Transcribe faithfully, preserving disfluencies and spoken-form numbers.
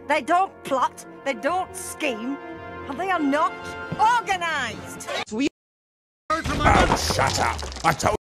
They don't plot, they don't scheme, and they are not organised. Oh, shut up! I told